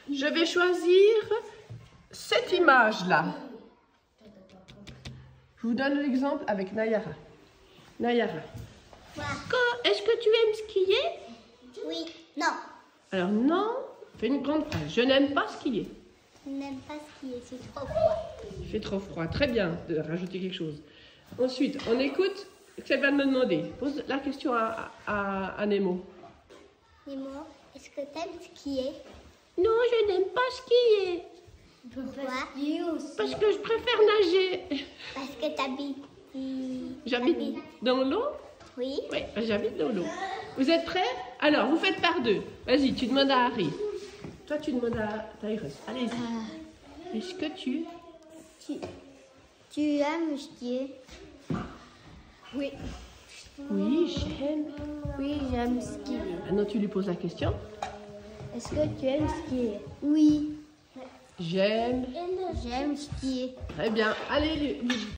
Je vais choisir cette image-là. Je vous donne l'exemple avec Nayara. Nayara, est-ce que tu aimes skier? Oui. Non. Alors non, fais une grande phrase. Je n'aime pas skier. Je n'aime pas skier, c'est trop froid. Il fait trop froid. Très bien de rajouter quelque chose. Ensuite, on écoute ce qu'elle va me demander. Pose la question à Nemo. Nemo, est-ce que tu aimes skier? Non, je n'aime pas skier. Pourquoi? Parce que je préfère nager. Parce que t'habites. J'habite dans l'eau? Oui. Oui, j'habite dans l'eau. Vous êtes prêts? Alors, vous faites par deux. Vas-y, tu demandes à Harry. Toi, tu demandes à Tyrus. Allez-y. Est-ce que tu aimes skier? Oui. Oui, j'aime. Oui, j'aime skier. Maintenant, tu lui poses la question. Est-ce que tu aimes skier? Oui. J'aime. J'aime skier. Très bien. Allez,